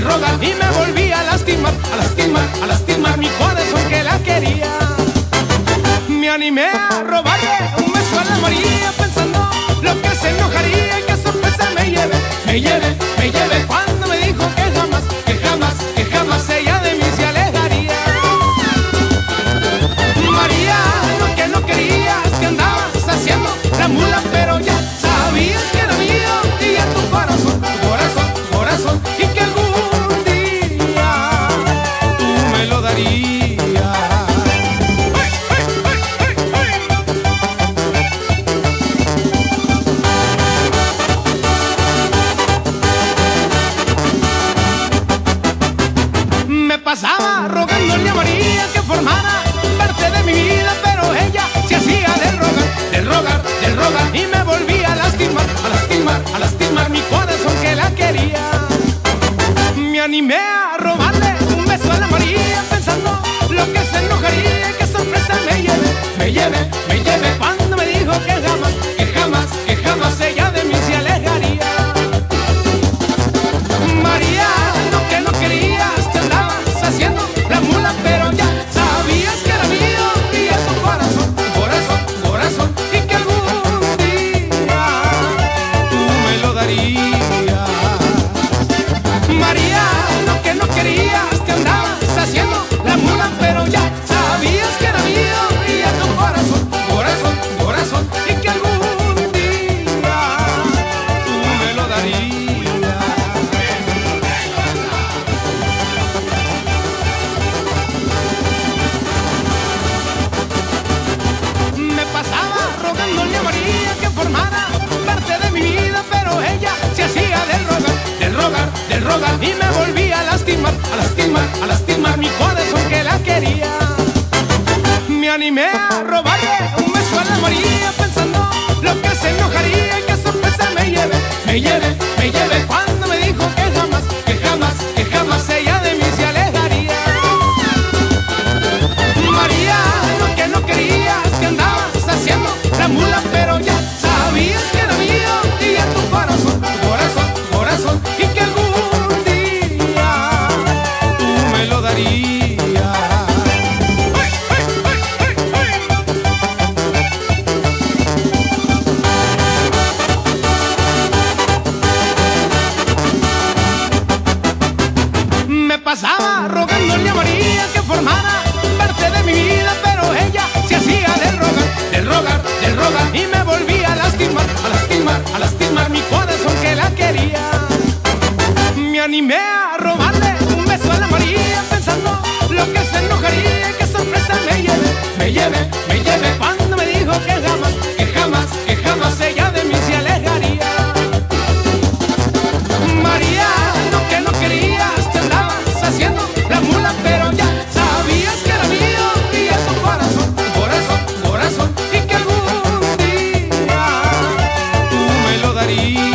rogar y me volví a lastimar, a lastimar, a lastimar mi corazón que la quería. Me animé a robarle un beso a la María pensando lo que se enojaría y qué sorpresa me lleve, me lleve, me lleve cuando me dijo que jamás, que jamás, que jamás ella de mí se alejaría. María, lo que no querías que andabas haciendo la mula, pero ya sabías que era mío y a tu corazón, corazón, corazón, y que algún día tú me lo darías. Me pasaba rogándole a María que formara parte de mi vida, pero ella se hacía del rogar, del rogar, del rogar y me volvía a lastimar, a lastimar, a lastimar mi corazón que la quería. Me animé a robarle un beso a la María pensando lo que se enojaría y qué sorpresa me lleve, me lleve, me lleve cuando me dijo que jamás, que jamás, que jamás ella de mí se alejaría. María, lo que no querías que andabas haciendo la mula, pero ya sabías que era mío y a tu corazón, corazón, corazón, y que algún día tú me lo darías. María, lo que no querías que andabas haciendo la mula, pero ya sabías que era mío y a tu corazón, corazón, corazón, y que algún día tú me lo darías. Pasaba rogándole a María que formara parte de mi vida, pero ella se hacía del rogar, del rogar, del rogar y me volvía a lastimar, a lastimar, a lastimar mi corazón que la quería. Me animé a robarle un beso a la María pensando lo que se enojaría y qué sorpresa me lleve, me lleve, me lleve cuando me dijo que jamás, que jamás, que jamás ella de mí se alejaría. María, lo que no querías que andabas haciendo la mula, pero ya sabías que era mío y a tu corazón, corazón, corazón, y que algún día tú me lo darías. Me pasaba rogándole a María que formara parte de mi vida, pero ella se hacía del rogar, del rogar, del rogar y me volvía a lastimar, a lastimar, a lastimar mi corazón que la quería. Me animé a robarle un beso a la María pensando lo que se enojaría y qué sorpresa me lleve, me lleve, me lleve cuando me dijo que jamás, que jamás, que jamás ella de mí se alejaría. María, lo que no querías que andabas haciendo la mula, pero ya sabías que era mío y a tu corazón, corazón, corazón, y que algún día tú me lo darías.